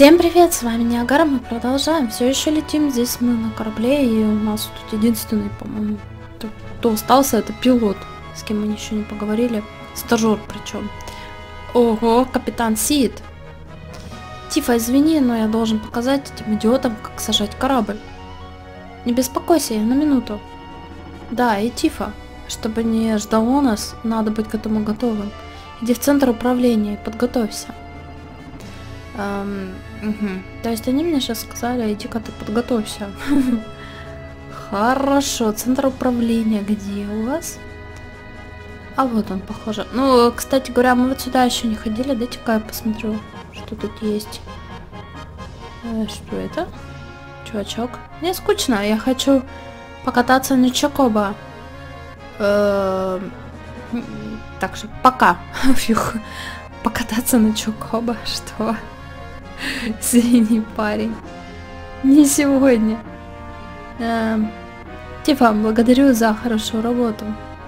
Всем привет, с вами Ниагара, мы продолжаем, все еще летим, здесь мы на корабле, и у нас тут единственный, по-моему, кто остался, это пилот, с кем мы еще не поговорили, стажер причем. Ого, капитан Сид. Тифа, извини, но я должен показать этим идиотам, как сажать корабль. Не беспокойся, я на минуту. Да, и Тифа, чтобы не ждало нас, надо быть к этому готовым. Иди в центр управления и подготовься. То есть они мне сейчас сказали, иди-ка ты подготовься. Хорошо, центр управления где у вас? А вот он, похоже. Ну, кстати говоря, мы вот сюда еще не ходили. Дайте-ка я посмотрю, что тут есть. Что это? Чувачок. Мне скучно, я хочу покататься на Чокоба. Так что пока. Фух. Покататься на Чокоба, что? Извини, парень. Не сегодня. Тифа, благодарю за хорошую работу.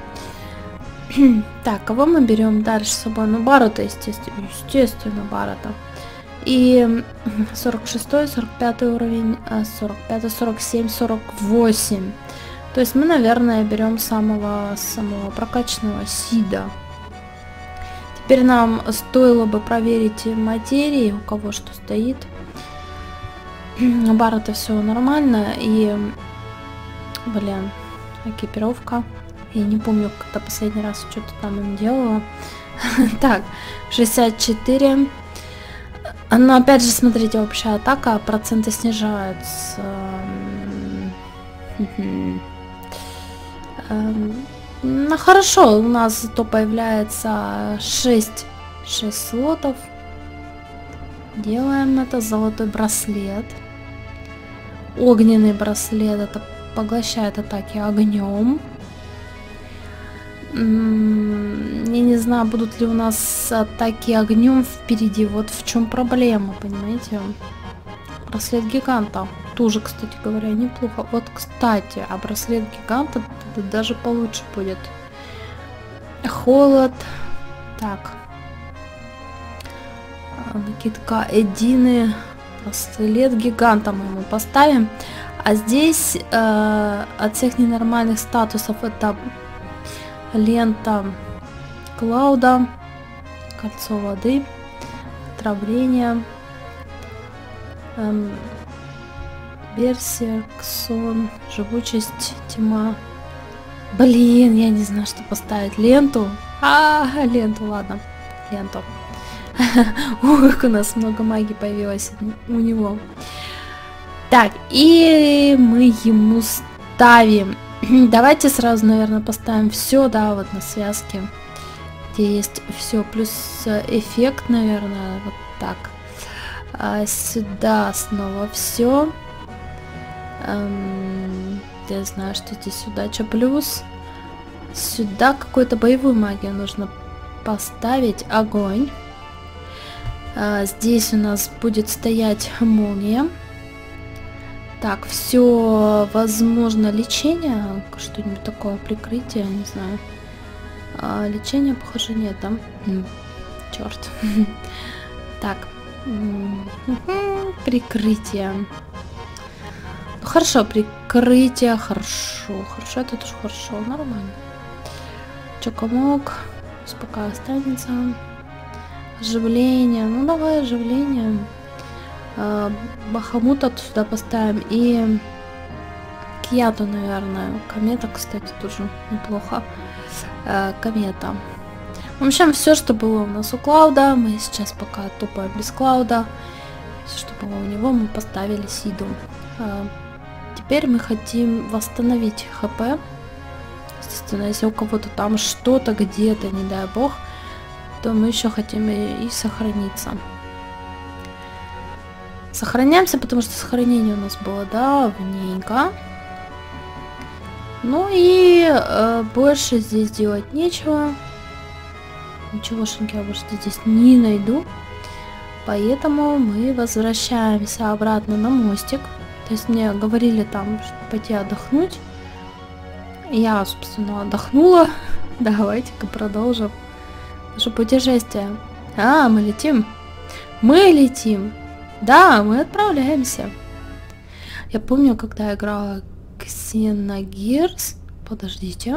Так, кого мы берем дальше с собой? Ну, Барата, естественно, Барата. И 46, 45 уровень, 45, 47, 48. То есть мы, наверное, берем самого прокачанного Сида. Теперь нам стоило бы проверить материи, у кого что стоит. У Барата все нормально. И, блин, экипировка. Я не помню, когда последний раз что-то там им делала. Так, 64. Но опять же, смотрите, общая атака, проценты снижаются. Ну хорошо, у нас зато появляется 6 слотов. Делаем это. Золотой браслет. Огненный браслет. Это поглощает атаки огнем. Я не знаю, будут ли у нас атаки огнем впереди. Вот в чем проблема, понимаете? Браслет гиганта. Тоже, кстати говоря, неплохо. Вот, кстати, а браслет гиганта даже получше будет. Холод. Так. Накидка Эдины. Браслет гиганта мы ему поставим. А здесь от всех ненормальных статусов это лента Клауда. Кольцо воды. Отравление. Берсерк, сон, живучесть, тьма. Блин, я не знаю, что поставить. Ленту? Ленту, ладно. Ленту. Как у нас много магии появилось у него. Так, и мы ему ставим. Давайте сразу, наверное, поставим все, да, вот на связке. Где есть все, плюс эффект, наверное, вот так. Сюда снова все. Я знаю, что здесь удача плюс. Сюда какую-то боевую магию нужно поставить. Огонь. Здесь у нас будет стоять молния. Так, все, возможно, лечение. Что-нибудь такое, прикрытие, не знаю. Лечение, похоже, нет, да? Черт. Так. Прикрытие. Хорошо, прикрытие, хорошо, это тоже хорошо, нормально. Чокомок, пусть пока останется. Оживление, ну давай оживление. Бахамута сюда поставим и Кьяту, наверное. Комета, кстати, тоже неплохо. Комета. В общем, все, что было у нас у Клауда, мы сейчас пока тупаем без Клауда. Все, что было у него, мы поставили Сиду. Теперь мы хотим восстановить ХП. Естественно, если у кого-то там что-то где-то, не дай бог, то мы еще хотим и сохраниться. Сохраняемся, потому что сохранение у нас было давненько. Ну и больше здесь делать нечего. Ничегошеньки я больше здесь не найду. Поэтому мы возвращаемся обратно на мостик. То есть мне говорили там, что пойти отдохнуть. Я, собственно, отдохнула. Давайте-ка продолжим наше путешествие. Мы летим. Мы летим. Да, мы отправляемся. Я помню, когда я играла Xenogears. Подождите.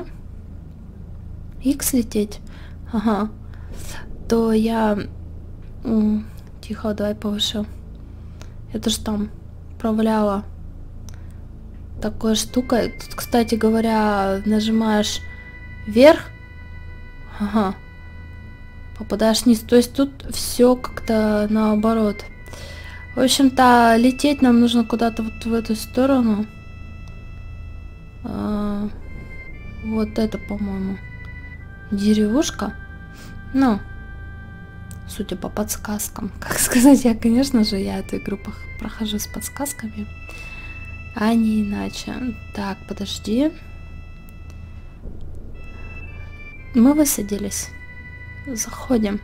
X лететь. Ага. То я... Тихо, давай повыше. Это ж там управляла такой штукой. Тут, кстати говоря, нажимаешь вверх. Ага. Попадаешь вниз. То есть тут все как-то наоборот. В общем-то, лететь нам нужно куда-то вот в эту сторону. Вот это, по-моему, деревушка. Ну, судя по подсказкам. Как сказать, конечно же, я эту игру прохожу с подсказками. А не иначе. Так, подожди. Мы высадились. Заходим.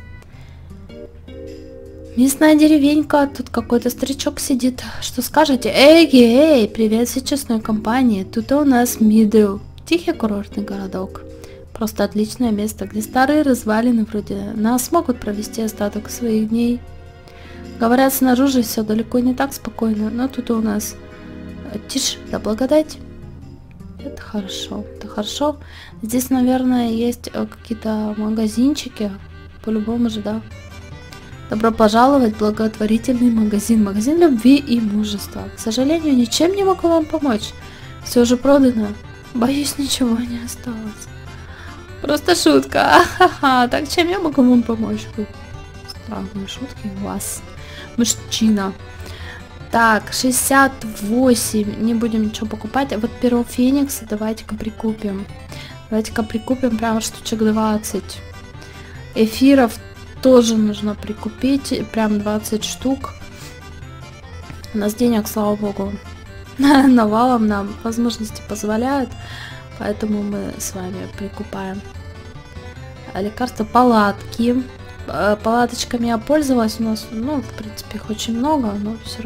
Местная деревенька. Тут какой-то старичок сидит. Что скажете? Эй, привет всей честной компании. Тут у нас Мидл. Тихий курортный городок. Просто отличное место, где старые развалины вроде нас могут провести остаток своих дней. Говорят, снаружи все далеко не так спокойно, но тут у нас тишь да благодать. Это хорошо, это хорошо. Здесь, наверное, есть какие-то магазинчики. По-любому же, да. Добро пожаловать в благотворительный магазин. Магазин любви и мужества. К сожалению, ничем не могу вам помочь. Все уже продано. Боюсь, ничего не осталось. Просто шутка. Ахаха. Так чем я могу вам помочь? Странные шутки у вас. Мужчина. Так, 68. Не будем ничего покупать. А вот перо Феникса давайте-ка прикупим. Давайте-ка прикупим прямо штучек 20. Эфиров тоже нужно прикупить. Прям 20 штук. У нас денег, слава богу, навалом, нам возможности позволяют. Поэтому мы с вами прикупаем лекарства, палатки. Палаточками я пользовалась. У нас, ну, в принципе, их очень много, но все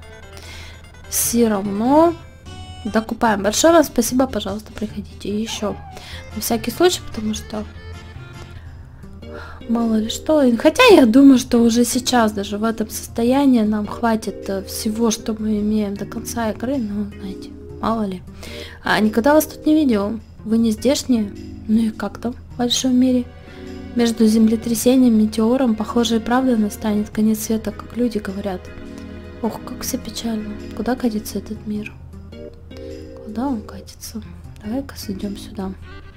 равно докупаем. Большое вам спасибо, пожалуйста, приходите еще. На всякий случай, потому что мало ли что. Хотя я думаю, что уже сейчас, даже в этом состоянии, нам хватит всего, что мы имеем до конца игры. Но, знаете, мало ли. Никогда вас тут не видел. Вы не здешние? Ну и как там в большом мире? Между землетрясением, метеором, похоже, и правда настанет конец света, как люди говорят. Ох, как все печально. Куда катится этот мир? Куда он катится? Давай-ка идем сюда.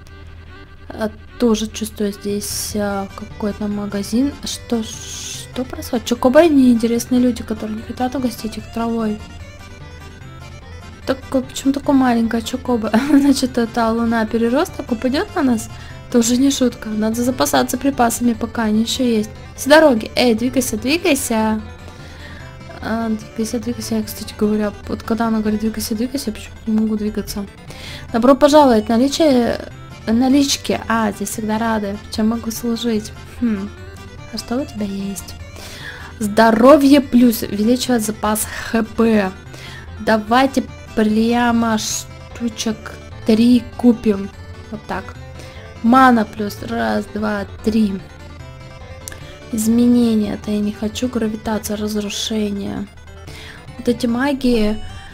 Тоже чувствую здесь какой-то магазин. Что происходит? Чокоба и неинтересные люди, которые не хотят угостить их травой. Почему такое маленькое Чокоба? Значит, эта луна переросток упадет на нас? Это уже не шутка. Надо запасаться припасами, пока они еще есть. С дороги. Эй, двигайся, двигайся. Двигайся. Я, кстати говоря, вот когда она говорит двигайся, я почему-то не могу двигаться. Добро пожаловать. Налички. Здесь всегда рады. Чем могу служить? А что у тебя есть? Здоровье плюс. Увеличивает запас ХП. Давайте прямо штучек 3 купим. Вот так. Мана плюс. 1, 2, 3. Изменения. Это я не хочу. Гравитация, разрушение. Вот эти магии.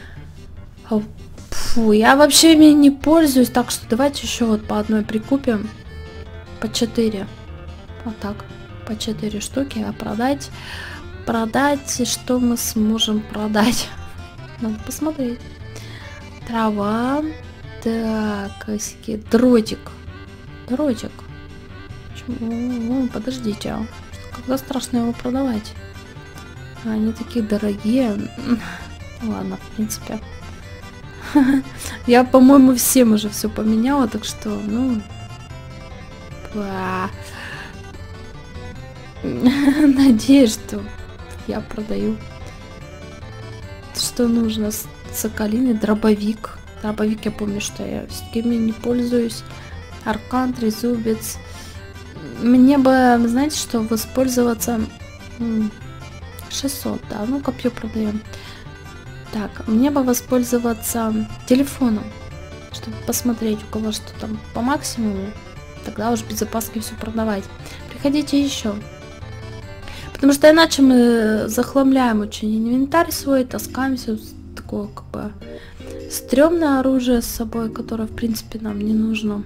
Фу, я вообще ими не пользуюсь. Так что давайте еще вот по одной прикупим. По 4. Вот так. По 4 штуки. А продать. Что мы сможем продать? Надо посмотреть. Трава. Так, дротик. Почему? Подождите. Когда страшно его продавать? Они такие дорогие. Ладно, в принципе. Я, по-моему, всем уже все поменяла, так что, ну... Надеюсь, что я продаю. Что нужно? Соколиный дробовик. Дробовик, я помню, что я с кем не пользуюсь. Аркан, трезубец. Мне бы, знаете, что воспользоваться 600, да, ну копье продаем. Так, мне бы воспользоваться телефоном, чтобы посмотреть, у кого что там по максимуму. Тогда уж без опаски все продавать. Приходите еще. Потому что иначе мы захламляем очень инвентарь свой, таскаемся такое как бы стрёмное оружие с собой, которое в принципе нам не нужно.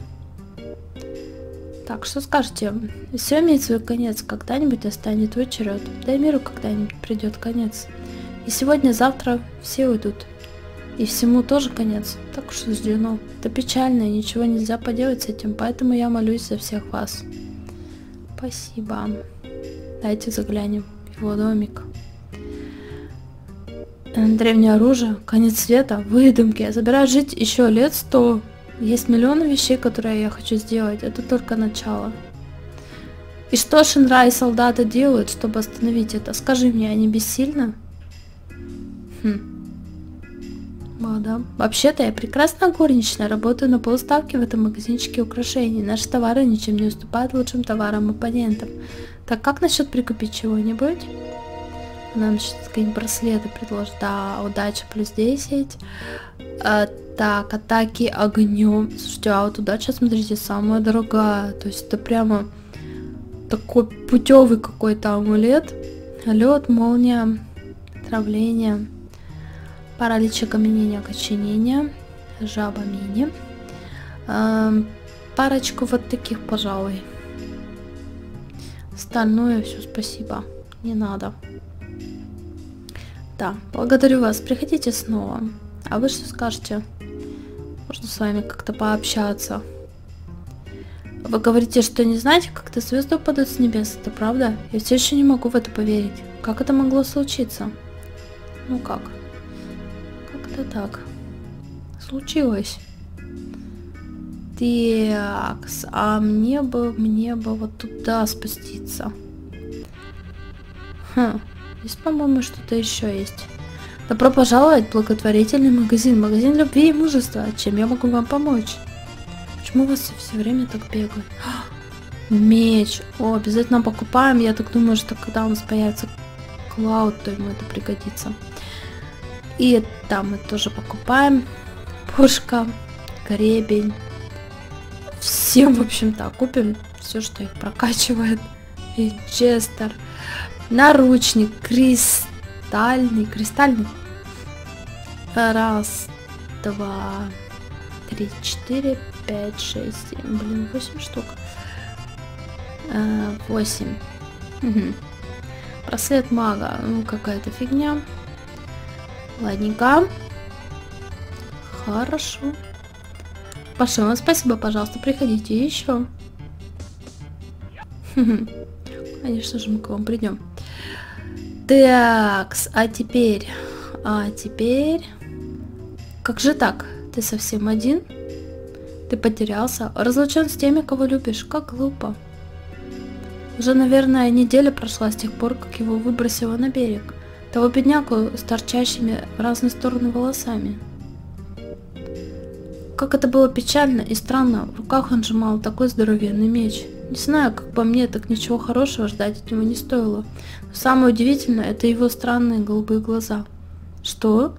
Так, что скажете? Все имеет свой конец, когда-нибудь настанет твой черед. Да и миру когда-нибудь придет конец. И сегодня, завтра все уйдут. И всему тоже конец. Так уж суждено. Это печально, и ничего нельзя поделать с этим, поэтому я молюсь за всех вас. Спасибо. Дайте заглянем в его домик. Древнее оружие, конец света, выдумки. Я собираюсь жить еще лет 100. Есть миллионы вещей, которые я хочу сделать. Это только начало. И что Шинра и солдаты делают, чтобы остановить это? Скажи мне, они бессильны? Да. Вообще-то я прекрасная горничная, работаю на полставки в этом магазинчике украшений. Наши товары ничем не уступают лучшим товарам оппонентам. Так как насчет прикупить чего-нибудь? Нам сейчас какие-нибудь браслеты предложат. Да, удача плюс 10. Так, атаки огнем. Слушайте, а вот удача, смотрите, самая дорогая. То есть это прямо такой путевый какой-то амулет. Лед, молния, отравление, паралич, окаменение, окоченение, жаба, мини. Парочку вот таких, пожалуй. Остальное все спасибо. Не надо. Да, благодарю вас. Приходите снова. А вы что скажете? Можно с вами как-то пообщаться. Вы говорите, что не знаете, как-то звезды упадут с небес. Это правда? Я все еще не могу в это поверить. Как это могло случиться? Ну как? Как-то так. Случилось. Такс, а мне бы вот туда спуститься. Здесь, по-моему, что-то еще есть. Добро пожаловать в благотворительный магазин. Магазин любви и мужества. Чем я могу вам помочь? Почему у вас все время так бегают? Меч. О, обязательно покупаем. Я так думаю, что когда у нас появится Клауд, то ему это пригодится. И там мы тоже покупаем. Пушка, гребень. Всем, в общем-то, купим все, что их прокачивает. Винчестер. Наручник. Кристальный. Раз, два, три, 4, 5, 6, 7. Блин, 8 штук. 8. Угу. Браслет мага. Ну, какая-то фигня. Ладненько. Хорошо. Пошел. Спасибо, пожалуйста. Приходите еще. Конечно же, мы к вам придем. Такс, а теперь... Как же так? Ты совсем один? Ты потерялся? Разлучен с теми, кого любишь? Как глупо. Уже, наверное, неделя прошла с тех пор, как его выбросило на берег. Того беднягу с торчащими в разные стороны волосами. Как это было печально и странно. В руках он сжимал такой здоровенный меч. Не знаю, как по мне, так ничего хорошего ждать от него не стоило. Но самое удивительное, это его странные голубые глаза. Что?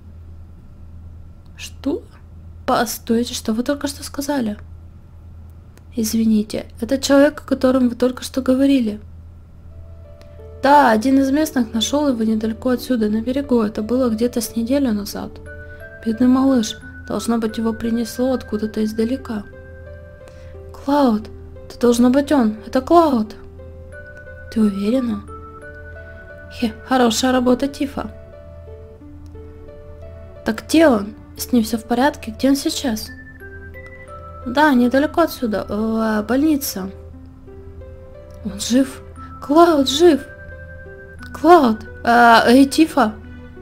Что? Постойте, что вы только что сказали? Извините, это человек, о котором вы только что говорили. Да, один из местных нашел его недалеко отсюда, на берегу. Это было где-то с неделю назад. Бедный малыш. Должно быть, его принесло откуда-то издалека. Клауд, это должно быть он. Это Клауд. Ты уверена? Хорошая работа, Тифа. Так где он? С ним все в порядке? Где он сейчас? Да, недалеко отсюда. Больница. Он жив. Клауд жив. Клауд. Эй, Тифа.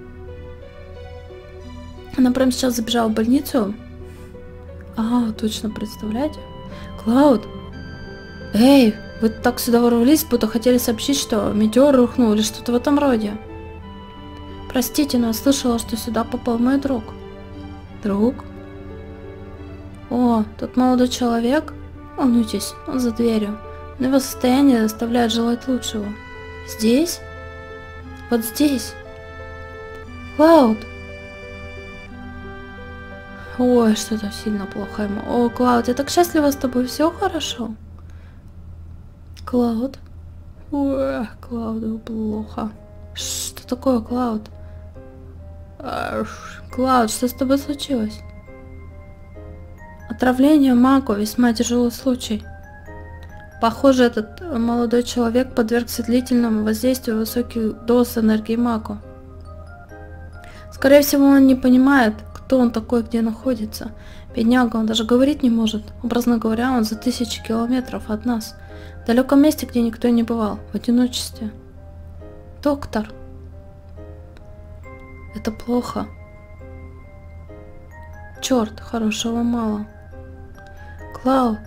Она прямо сейчас забежала в больницу. А, точно, представляете? Клауд. Эй, вы так сюда ворвались, будто хотели сообщить, что метеор рухнул или что-то в этом роде. Простите, но я слышала, что сюда попал мой друг. Друг? О, тот молодой человек? Волнуйтесь, он за дверью. Но его состояние заставляет желать лучшего. Здесь? Вот здесь. Клауд. Ой, что-то сильно плохо ему. О, Клауд, я так счастлива с тобой. Все хорошо? Клауд? Ой, Клауду плохо. Что такое, Клауд? Клауд, что с тобой случилось? Отравление Мако, весьма тяжелый случай. Похоже, этот молодой человек подвергся длительному воздействию высоких доз энергии Мако. Скорее всего, он не понимает, кто он такой, где находится. Бедняга, он даже говорить не может. Образно говоря, он за 1000 километров от нас. В далеком месте, где никто не бывал, в одиночестве. Доктор. Это плохо. Черт, хорошего мало. Клауд.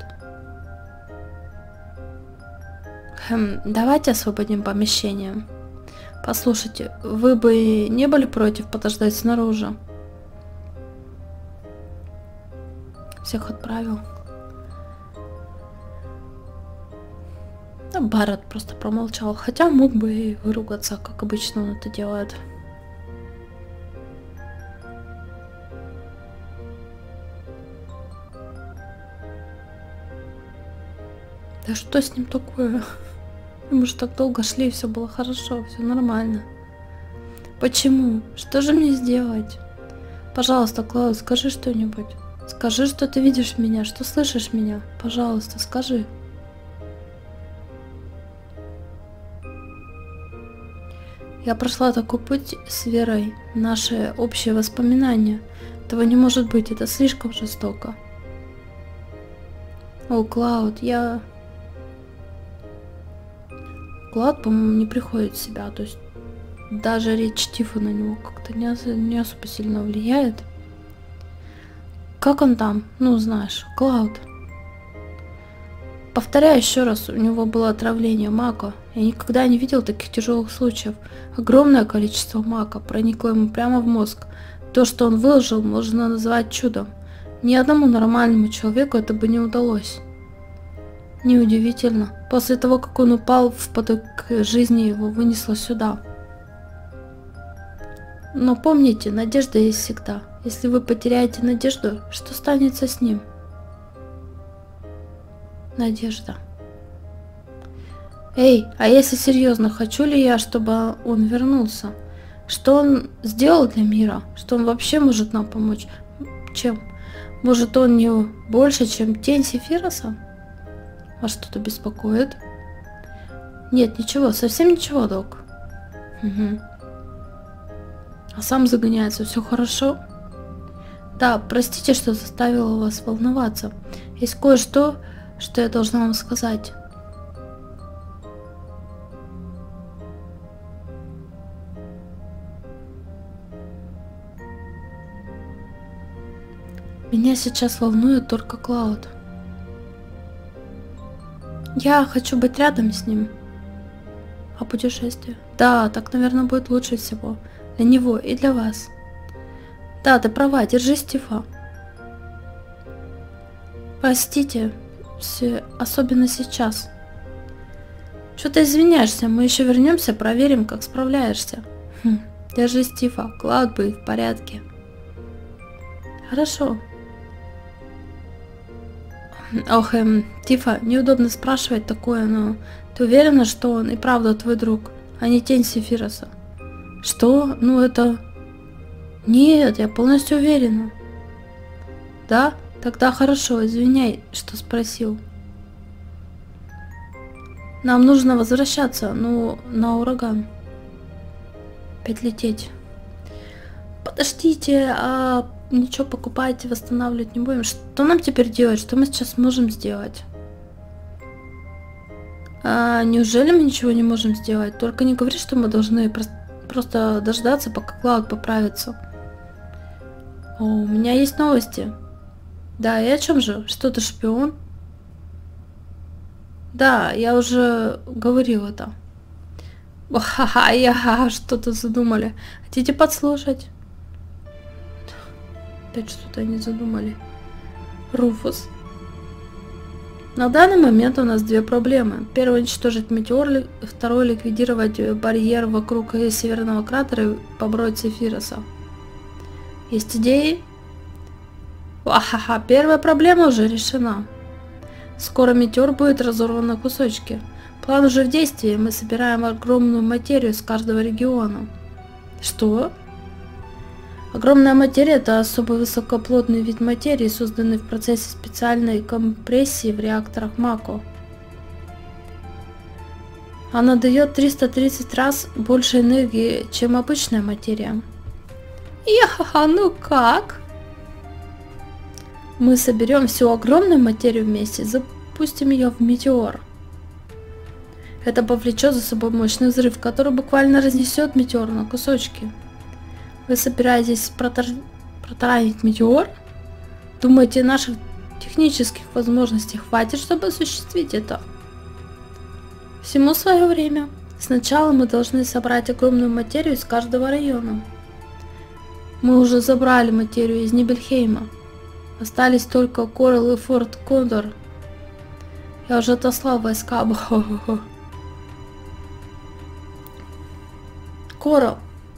Давайте освободим помещение. Послушайте, вы бы не были против подождать снаружи? Всех отправил. Да, Барретт просто промолчал, хотя мог бы и выругаться, как обычно он это делает. Да что с ним такое? Мы же так долго шли, все было хорошо, все нормально. Почему? Что же мне сделать? Пожалуйста, Клауд, скажи что-нибудь. Скажи, что ты видишь меня, что слышишь меня. Пожалуйста, скажи. Я прошла такой путь с Верой, наши общие воспоминания. Этого не может быть, это слишком жестоко. О, Клауд, Клауд, по-моему, не приходит в себя, то есть даже речь Тифа на него как-то не особо сильно влияет. Как он там? Ну, знаешь, Клауд. Повторяю еще раз, у него было отравление Мако. Я никогда не видел таких тяжелых случаев. Огромное количество Мако проникло ему прямо в мозг. То, что он выложил, можно назвать чудом. Ни одному нормальному человеку это бы не удалось. Неудивительно. После того, как он упал в поток жизни, его вынесло сюда. Но помните, надежда есть всегда. Если вы потеряете надежду, что станется с ним? Надежда. Эй, а если серьезно, хочу ли я, чтобы он вернулся? Что он сделал для мира? Что он вообще может нам помочь? Чем? Может, он не больше, чем тень Сефироса? Вас что-то беспокоит? Нет, ничего, совсем ничего, док. Угу. А сам загоняется, все хорошо? Да, простите, что заставила вас волноваться. Есть кое-что, что я должна вам сказать. Меня сейчас волнует только Клауд. Я хочу быть рядом с ним. А путешествие? Да, так, наверное, будет лучше всего. Для него и для вас. Да, ты права, держись, Тифа. Простите, особенно сейчас. Что ты извиняешься? Мы еще вернемся, проверим, как справляешься. Держись, Тифа. Клауд будет в порядке. Хорошо. Ох, Тифа, неудобно спрашивать такое, но ты уверена, что он и правда твой друг, а не тень Сефироса? Что? Ну это... Нет, я полностью уверена. Да? Тогда хорошо, извиняй, что спросил. Нам нужно возвращаться, ну, на ураган. Опять лететь. Подождите, а ничего покупать и восстанавливать не будем. Что нам теперь делать? Что мы сейчас можем сделать? Неужели мы ничего не можем сделать? Только не говори, что мы должны просто дождаться, пока Клауд поправится. О, у меня есть новости. Да, и о чем же? Что ты шпион? Да, я уже говорил это. Ха-ха, что-то задумали. Хотите подслушать? Опять что-то они задумали. Руфус. На данный момент у нас две проблемы. Первое — уничтожить метеор, второе — ликвидировать барьер вокруг северного кратера и побороть Сефироса. Есть идеи? Первая проблема уже решена. Скоро метеор будет разорван на кусочки. План уже в действии. Мы собираем огромную материю с каждого региона. Что? Огромная материя – это особо высокоплотный вид материи, созданный в процессе специальной компрессии в реакторах МАКО. Она дает 330 раз больше энергии, чем обычная материя. Яха, ну как? Мы соберем всю огромную материю вместе, запустим ее в метеор. Это повлечет за собой мощный взрыв, который буквально разнесет метеор на кусочки. Вы собираетесь протаранить метеор? Думаете, наших технических возможностей хватит, чтобы осуществить это? Всему свое время. Сначала мы должны собрать огромную материю из каждого района. Мы уже забрали материю из Нибельхейма. Остались только Коралл и Форт Кондор. Я уже отослал войска. Коралл.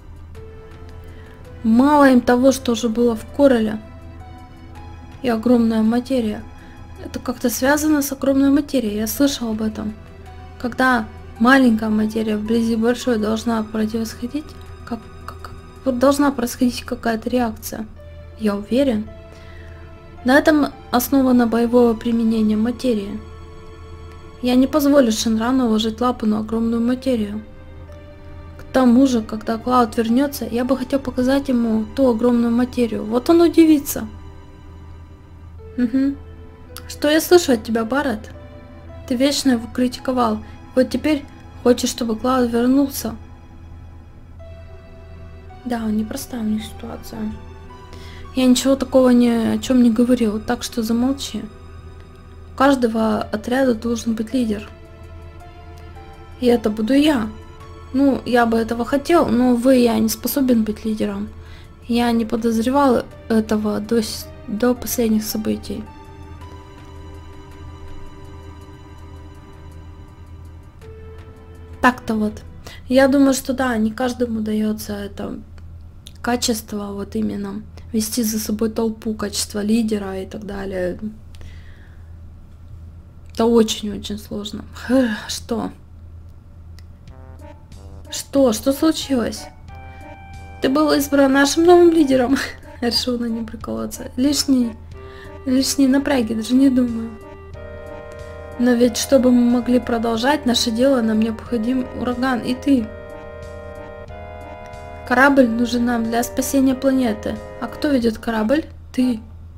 Мало им того, что уже было в Коралле. И огромная материя. Это как-то связано с огромной материей. Я слышал об этом. Когда маленькая материя вблизи большой должна происходить, должна происходить какая-то реакция. Я уверен. На этом основано боевое применение материи. Я не позволю Шенрану уложить лапу на огромную материю. К тому же, когда Клауд вернется, я бы хотел показать ему ту огромную материю. Вот он удивится. Угу. Что я слышу от тебя, Барретт? Ты вечно его критиковал. Вот теперь хочешь, чтобы Клауд вернулся. Да, непростая у них ситуация. Я ничего такого ни о чем не говорил, так что замолчи. У каждого отряда должен быть лидер. И это буду я. Ну, я бы этого хотел, но, увы, я не способен быть лидером. Я не подозревал этого до последних событий. Так-то вот. Я думаю, что да, не каждому дается это качество, вот именно вести за собой толпу, качество лидера и так далее. Это очень-очень сложно. Что? Что случилось? Ты был избран нашим новым лидером. Решил на нем приколоться. Лишние напряги, даже не думаю. Но ведь, чтобы мы могли продолжать наше дело, нам необходим ураган и ты. Корабль нужен нам для спасения планеты. А кто ведет корабль? Ты.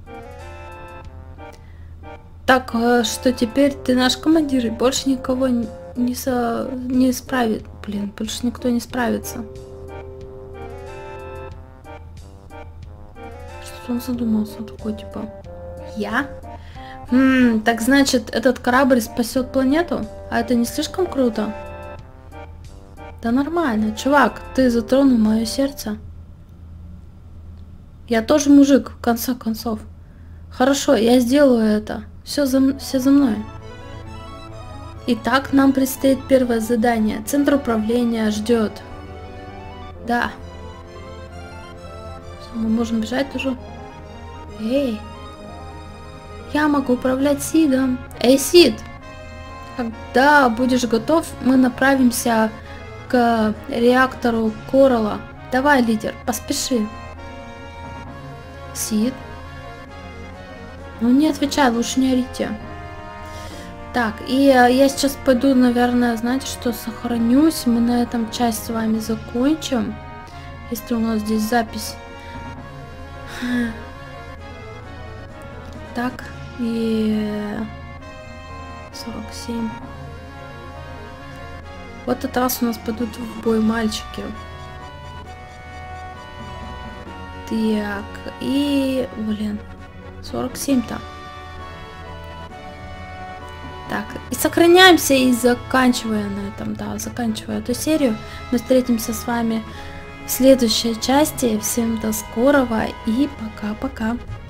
Так что теперь ты наш командир, и больше никого не справит. Блин, больше никто не справится. Что он задумался такой, типа, я? Так значит, этот корабль спасет планету? А это не слишком круто? Да нормально, чувак, ты затронул мое сердце. Я тоже мужик, в конце концов. Хорошо, я сделаю это. Все за мной. Итак, нам предстоит первое задание. Центр управления ждет. Да. Что, мы можем бежать тоже? Эй. Я могу управлять Сидом. Эй, Сид! Когда будешь готов, мы направимся к реактору Коралла. Давай, лидер, поспеши. Сид? Ну не отвечай, лучше не орите. Так, и я сейчас пойду, наверное, знаете что, сохранюсь. Мы на этом часть с вами закончим. Если у нас здесь запись. Так, и 47. В этот раз у нас пойдут в бой мальчики. Так, и, блин, 47-то. Так, и сохраняемся и заканчивая на этом, да, заканчивая эту серию. Мы встретимся с вами в следующей части. Всем до скорого и пока-пока.